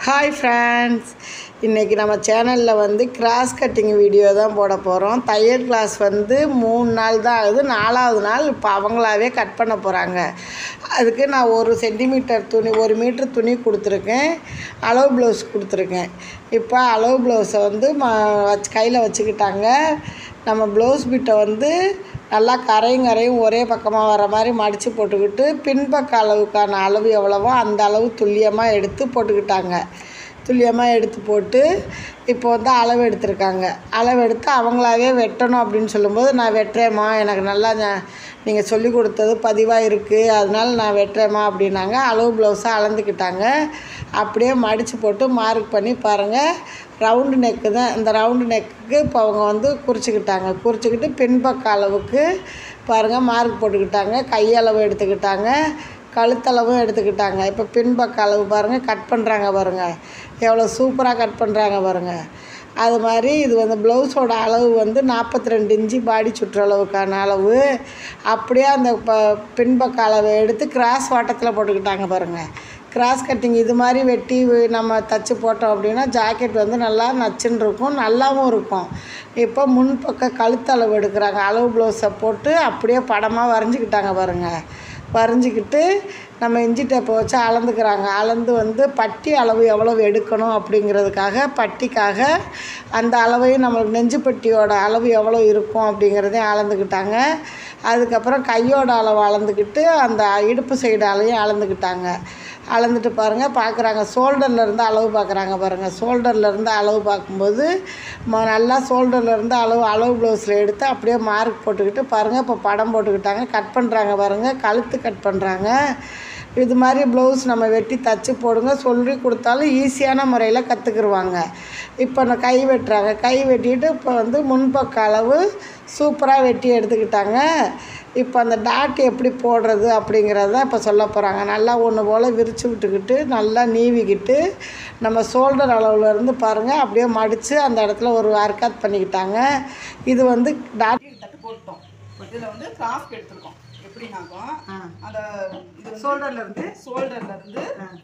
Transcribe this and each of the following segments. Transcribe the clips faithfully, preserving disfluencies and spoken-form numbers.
Hi friends, இன்றைக்கி நம்ம சேனலில் வந்து கிராஸ் கட்டிங் வீடியோ தான் போட போகிறோம். தையல் கிளாஸ் வந்து மூணு நாள் தான் ஆகுது. நாலாவது நாள் இப்போ அவங்களாவே கட் பண்ண போகிறாங்க. அதுக்கு நான் ஒரு சென்டிமீட்டர் துணி ஒரு மீட்ரு துணி கொடுத்துருக்கேன். அளவு ப்ளவுஸ் கொடுத்துருக்கேன். இப்போ அளவு ப்ளவுஸை வந்து ம வச்சு கையில் வச்சுக்கிட்டாங்க. நம்ம ப்ளவுஸ் பிட்டை வந்து நல்லா கரையும் கரையும் ஒரே பக்கமாக வர மாதிரி மடித்து போட்டுக்கிட்டு பின்பக்க அளவுக்கான அளவு எவ்வளவோ அந்த அளவு துல்லியமாக எடுத்து போட்டுக்கிட்டாங்க. துல்லியமாக எடுத்து போட்டு இப்போ வந்து அளவு எடுத்திருக்காங்க. அளவு எடுத்து அவங்களாவே வெட்டணும் அப்படின்னு சொல்லும்போது, நான் வெட்டுறேம்மா, எனக்கு நல்லா நீங்கள் சொல்லி கொடுத்தது பதிவாக இருக்குது, அதனால நான் வெட்டுறேம்மா அப்படின்னாங்க. அளவு ப்ளவுஸை அளந்துக்கிட்டாங்க. அப்படியே மடித்து போட்டு மார்க் பண்ணி பாருங்கள், ரவுண்டு நெக்கு தான். இந்த ரவுண்டு நெக்குக்கு இப்போ அவங்க வந்து குறிச்சிக்கிட்டாங்க. குறிச்சிக்கிட்டு பின்பக்க அளவுக்கு பாருங்கள் மார்க் போட்டுக்கிட்டாங்க. கையளவு எடுத்துக்கிட்டாங்க, கழுத்தளவும் எடுத்துக்கிட்டாங்க. இப்போ பின்பக்க அளவு பாருங்கள், கட் பண்ணுறாங்க பாருங்கள், எவ்வளோ சூப்பராக கட் பண்ணுறாங்க பாருங்கள். அது மாதிரி இது வந்து ப்ளவுஸோட அளவு வந்து நாற்பத்தி ரெண்டு இன்ச்சு பாடி சுற்றளவுக்கான அளவு. அப்படியே அந்த ப பின்பக்க அளவை எடுத்து கிராஸ் வாட்டத்தில் போட்டுக்கிட்டாங்க பாருங்கள். கிராஸ் கட்டிங் இது மாதிரி வெட்டி நம்ம தச்சு போட்டோம் அப்படின்னா ஜாக்கெட் வந்து நல்லா நச்சுன்னு இருக்கும், நல்லாவும் இருக்கும். இப்போ முன்பக்க கழுத்தளவு எடுக்கிறாங்க. அளவு ப்ளவுஸை போட்டு அப்படியே படமாக வரைஞ்சிக்கிட்டாங்க பாருங்கள். வரைஞ்சிக்கிட்டு நம்ம இஞ்சி டேப்பை வச்சு அளந்துக்கிறாங்க. அளந்து வந்து பட்டி அளவு எவ்வளவு எடுக்கணும் அப்படிங்கிறதுக்காக, பட்டிக்காக அந்த அளவையும் நம்மளுக்கு நெஞ்சு பட்டியோட அளவு எவ்வளோ இருக்கும் அப்படிங்கிறதையும் அளந்துக்கிட்டாங்க. அதுக்கப்புறம் கையோட அளவு அளந்துக்கிட்டு அந்த இடுப்பு சைடு அளவையும் அளந்துக்கிட்டாங்க. அளந்துட்டு பாருங்கள், பார்க்குறாங்க ஷோல்டர்லேருந்து அளவு பார்க்குறாங்க பாருங்கள். ஷோல்டர்லேருந்து அளவு பார்க்கும்போது ம நல்லா ஷோல்டர்லேருந்து அளவு அளவு ப்ளவுஸில் எடுத்து அப்படியே மார்க் போட்டுக்கிட்டு பாருங்கள், இப்போ படம் போட்டுக்கிட்டாங்க. கட் பண்ணுறாங்க பாருங்கள், கழுத்து கட் பண்ணுறாங்க. இது மாதிரி ப்ளவுஸ் நம்ம வெட்டி தச்சு போடுங்க சொல்லி கொடுத்தாலும் ஈஸியான முறையில் கற்றுக்குருவாங்க. இப்போ நான் கை வெட்டுறாங்க. கை வெட்டிட்டு இப்போ வந்து முன்பக்க அளவு சூப்பராக வெட்டி எடுத்துக்கிட்டாங்க. இப்போ அந்த டாட் எப்படி போடுறது அப்படிங்கிறது தான் இப்போ சொல்ல போகிறாங்க. நல்லா ஒன்று போல் விரித்து விட்டுக்கிட்டு நல்லா நீவிக்கிட்டு நம்ம ஷோல்டர் அளவுலேருந்து பாருங்கள் அப்படியே மடித்து அந்த இடத்துல ஒரு அர்க்காத் பண்ணிக்கிட்டாங்க. இது வந்து டாட் தட்டு போட்டோம். இதில் வந்து கிராஃப்ட் எடுத்துருக்கோம். எப்படின்னாக்கும் அந்த இது ஷோல்டர்லேருந்து ஷோல்டர்லேருந்து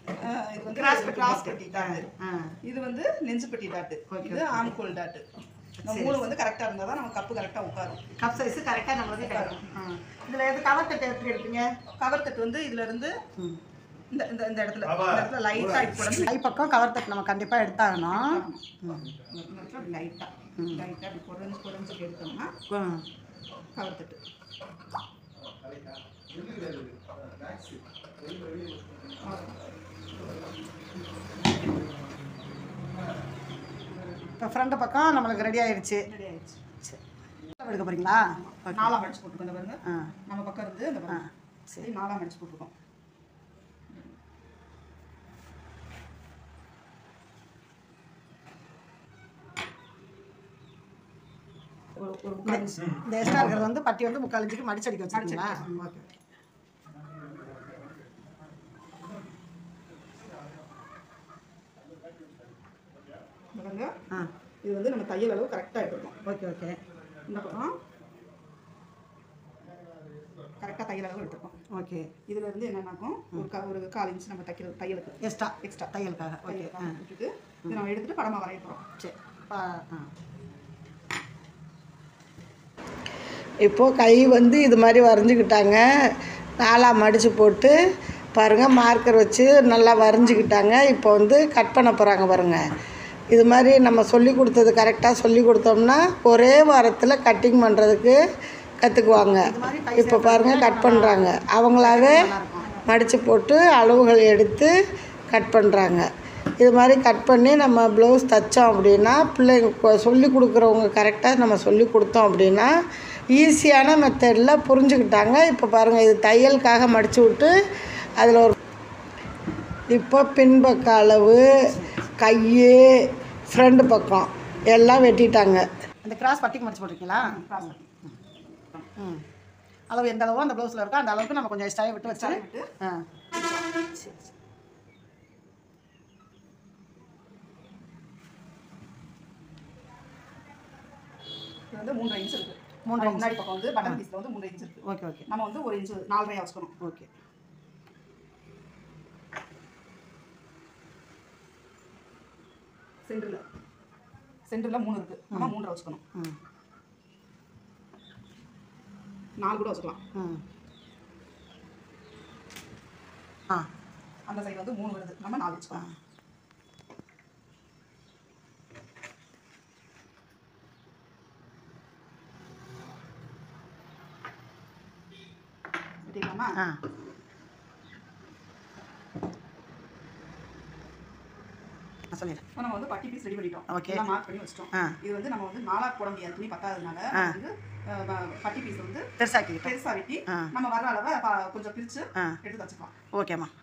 இது வந்து கிராஸ் கிராஸ் கட்டி டாட்டு, இது வந்து நெஞ்சு பட்டி டாட்டு, இது ஆம்கோல் டாட்டு. இந்த மூணு வந்து கரெக்டாக இருந்தால் தான் நம்ம கப்பு கரெக்டாக உட்காரும். கப் சைஸு கரெக்டாக நம்மளுக்கு உட்காரும். இதில் எது கவர் தட்டு எப்படி எடுப்பீங்க? கவர் தட்டு வந்து இதுலேருந்து இந்த இந்த இந்த இடத்துல இந்த இடத்துல லைட்டாக இப்போ கை பக்கம் கவர் தட்டு நம்ம கண்டிப்பாக எடுத்தாகணும். லைட்டாக லைட்டாக இப்படி குறைஞ்சி குறைஞ்சி எடுத்தோம்னா கவர் தட்டு. இப்போ ஃப்ரண்ட் பக்கம் நம்மளுக்கு ரெடி ஆயிடுச்சு. ரெடி ஆயிடுச்சு. எடுக்க போகிறீங்களா? நாலாம் மடிச்சு போட்டுருக்கோம். பாருங்க, ஆ நம்ம பக்கம் இருந்து இந்த பாருங்க, சரி நாலாம் மடிச்சு போட்டுருக்கோம். ஒரு ஒரு முக்கால் இன்ச் இந்த எக்ஸ்ட்ரா இருக்கிறது வந்து பட்டி வந்து முக்கால் இன்ச்சுக்கு மடிச்சடிக்க வச்சுருக்கீங்களா? ஓகே. பாருங்க, ஆ இது வந்து நம்ம தையல் அளவு கரெக்டாக எடுத்துருக்கோம். Okay okay. இந்த பக்கம் கரெக்டாக தையல் அளவு எடுத்துருக்கோம். ஓகே. இதுல இருந்து என்னன்னாக்கும் ஒரு கா ஒரு கால் இன்ச் நம்ம தைக்கிறது தையலுக்கு எக்ஸ்ட்ரா எக்ஸ்ட்ரா தையலுக்காக. ஓகே. ஆ விட்டுட்டு இதை நம்ம எடுத்துட்டு படமாக வரைய போகிறோம். சரி. ஆ இப்போது கை வந்து இது மாதிரி வரைஞ்சிக்கிட்டாங்க. நாலாக மடித்து போட்டு பாருங்கள் மார்க்கர் வச்சு நல்லா வரைஞ்சிக்கிட்டாங்க. இப்போ வந்து கட் பண்ண போகிறாங்க பாருங்கள். இது மாதிரி நம்ம சொல்லி கொடுத்தது கரெக்டாக சொல்லி கொடுத்தோம்னா ஒரே வாரத்தில் கட்டிங் பண்ணுறதுக்கு கற்றுக்குவாங்க. இப்போ பாருங்கள் கட் பண்ணுறாங்க. அவங்களாவே மடித்து போட்டு அளவுகள் எடுத்து கட் பண்ணுறாங்க. இது மாதிரி கட் பண்ணி நம்ம ப்ளவுஸ் தைச்சோம் அப்படின்னா பிள்ளைங்க சொல்லி கொடுக்குறவங்க கரெக்டாக நம்ம சொல்லி கொடுத்தோம் அப்படின்னா ஈஸியான மெத்தடில் புரிஞ்சுக்கிட்டாங்க. இப்போ பாருங்கள் இது தையலுக்காக மடித்து விட்டு அதில் ஒரு இப்போ பின்பக்க அளவு, கை, ஃப்ரண்ட் பக்கம் எல்லாம் வெட்டிட்டாங்க. அந்த கிராஸ் பட்டிக்கு மடிச்சு போட்டிருக்கீங்களா? ம் அளவு எந்த அளவோ அந்த ப்ளவுஸில் இருக்கோ அந்த அளவுக்கு நம்ம கொஞ்சம் எக்ஸ்ட்ராவே விட்டு வச்சு விட்டு ஆ சரி. இது வந்து மூன்றரை இன்ச் இருக்கு. மூன்றரை முன்னாடி பக்கம் வந்து பட்டன் பீஸ்ல வந்து மூன்றரை இன்ச் இருக்கு. Okay okay. நம்ம வந்து ஒரு இன்ச் நாலரை வச்சுக்கணும். ஓகே. சென்டரில் சென்டரில் மூணு இருக்குது நம்ம மூன்றரை வச்சுக்கணும். ம் நாலு கூட வச்சுக்கலாம். ம் ஆ அந்த சைடு வந்து மூணு வருது, நம்ம நாலு வச்சுக்கலாம். வெட்டிக்கலாமா? ஆ சொல்லிடுறேன். இப்போ நம்ம வந்து பட்டி பீஸ் ரெடி பண்ணிட்டோம். ஓகே, எல்லாம் மார்க் பண்ணி வச்சிட்டோம். ஆ இது வந்து நம்ம வந்து நாலா போட முடியாது, துணி பத்தாததுனால ஆ வந்து அஹ், ப- பட்டி பீஸ் வந்து பெருசாக்கிக்கிட்டோம். பெருசா வெட்டி ஆ நம்ம வர அளவை ப- கொஞ்சம் பிரிச்சு ஆ எடுத்து வச்சுக்கலாம். ஓகேம்மா.